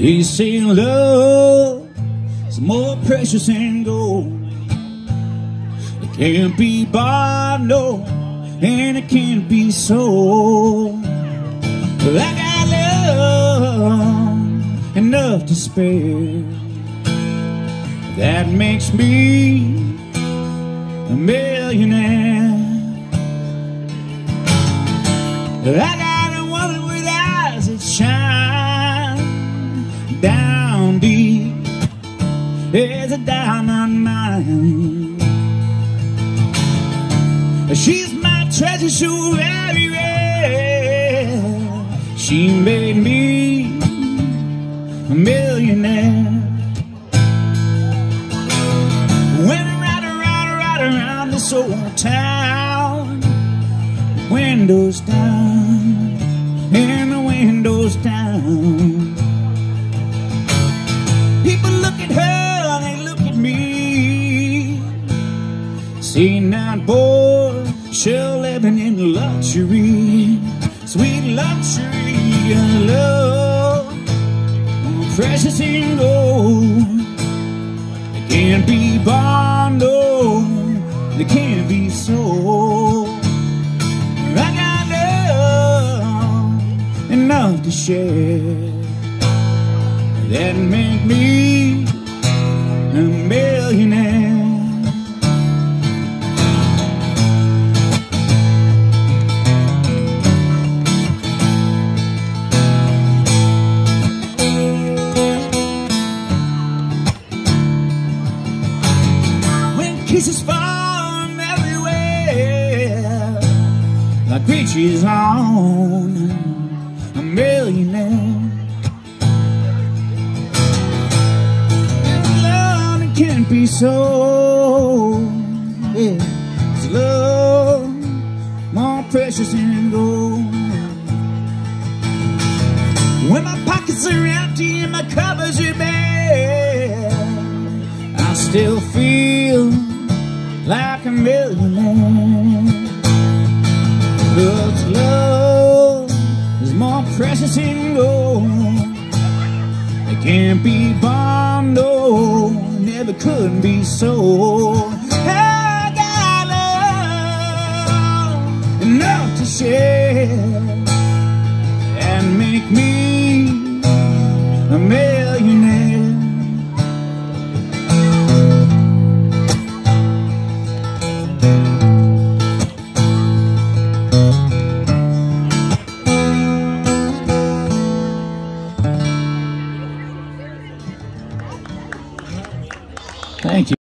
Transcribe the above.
They say love is more precious than gold. It can't be bought, no, and it can't be sold. But I got love enough to spare. That makes me a millionaire. I got a woman with eyes that shine down deep as a diamond mine. She's my treasure, so very rare. She made me a millionaire. Went right around this old town, windows down, and the windows down. People look at her, they look at me. See now, boy, she's living in luxury, sweet luxury and love, precious in gold. It can't be bought, no, it can't be sold. I got love enough to share. That make me a millionaire. Kisses from everywhere, like Richie's on a millionaire. It's love that can't be sold. Yeah, it's love more precious than gold. When my pockets are empty and my cupboards are bare, I still feel like a millionaire. 'Cause love is more precious than gold. It can't be bought, no, never could be sold. I got love enough to share and make me a millionaire. Thank you.